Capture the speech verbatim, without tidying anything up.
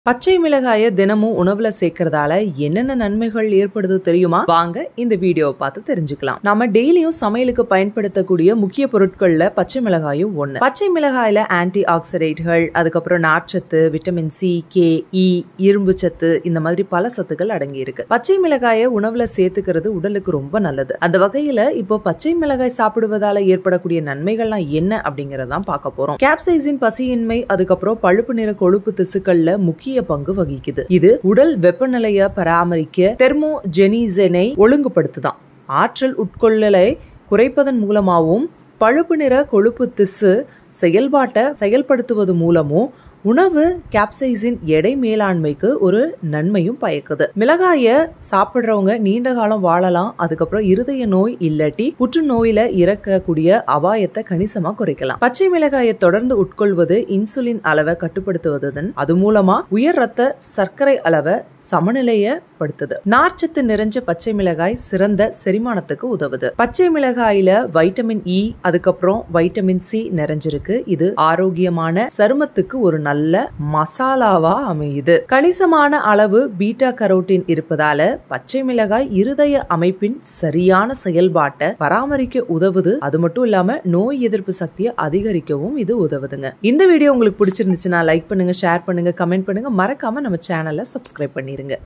பச்சை மிளகாய தினமும் உணவுல சேர்க்கறதால என்னென்ன நன்மைகள் ஏற்படுது தெரியுமா? வாங்க இந்த வீடியோவை பார்த்து தெரிஞ்சுக்கலாம். நாம டெய்லியும் சமையலுக்கு பயன்படுத்தக்கூடிய முக்கிய பொருட்கள்ல பச்சை மிளகாயும் ஒண்ணு. பச்சை மிளகாயில ஆன்டி ஆக்சிடென்ட்கள், அதுக்கப்புறம் நார்ச்சத்து, விட்டமின் சி, கே, இ, இரும்பு சத்து, இந்த மாதிரி பல சத்துக்கள் அடங்கி இருக்கு. பச்சை மிளகாய உணவுல சேர்த்துக்கிறது உடலுக்கு ரொம்ப நல்லது. அந்த வகையில இப்போ பச்சை மிளகாய் சாப்பிடுவதால ஏற்படக்கூடிய நன்மைகள்லாம் என்ன அப்படிங்கறதான் பார்க்க போறோம். கேப்சைசின் பசியின்மை, அதுக்கப்புறம் பழுப்பு நிற கொழுப்பு திசுக்கள்ல முக்கிய பங்கு வகிக்குது. இது உடல் வெப்பநிலையை பராமரிக்க தெர்மோஜெனிசனை ஒழுங்குபடுத்துதான். ஆற்றல் உட்கொள்ளலை குறைப்பதன் மூலமாகவும் பழுப்பு நிற கொழுப்பு திசு செயல்பாட்டை செயல்படுத்துவது மூலமும் உணவு கேப்சைசின் எடை மேலாண்மைக்கு ஒரு நன்மையும் பயக்குது. மிளகாய சாப்பிடுறவங்க நீண்ட காலம் வாழலாம். அதுக்கப்புறம் இருதய நோய் இல்லாட்டி புற்றுநோயில இறக்கக்கூடிய அபாயத்தை கணிசமா குறைக்கலாம். பச்சை மிளகாயை தொடர்ந்து உட்கொள்வது இன்சுலின் அளவை கட்டுப்படுத்துவதுடன் அது மூலமா உயர் ரத்த சர்க்கரை அளவை சமநிலையப்படுத்துது. நார்ச்சத்து நிறைஞ்ச பச்சை மிளகாய் சிறந்த செரிமானத்துக்கு உதவுது. பச்சை மிளகாயில வைட்டமின் இ, அதுக்கப்புறம் வைட்டமின் சி நிறைஞ்சிருக்கு. இது ஆரோக்கியமான சருமத்துக்கு ஒரு நல்ல மசாலாவா அமையுது. கணிசமான அளவு பீட்டா கரோட்டின் இருப்பதால பச்சை மிளகாய் இருதய அமைப்பின் சரியான செயல்பாட்டை பராமரிக்க உதவுது. அது மட்டும் இல்லாம நோய் எதிர்ப்பு சக்தியை அதிகரிக்கவும் இது உதவுதுங்க. இந்த வீடியோ உங்களுக்கு பிடிச்சிருந்துச்சுன்னா லைக் பண்ணுங்க, ஷேர் பண்ணுங்க, கமெண்ட் பண்ணுங்க. மறக்காம நம்ம சேனலை சப்ஸ்கிரைப் பண்ணிருங்க.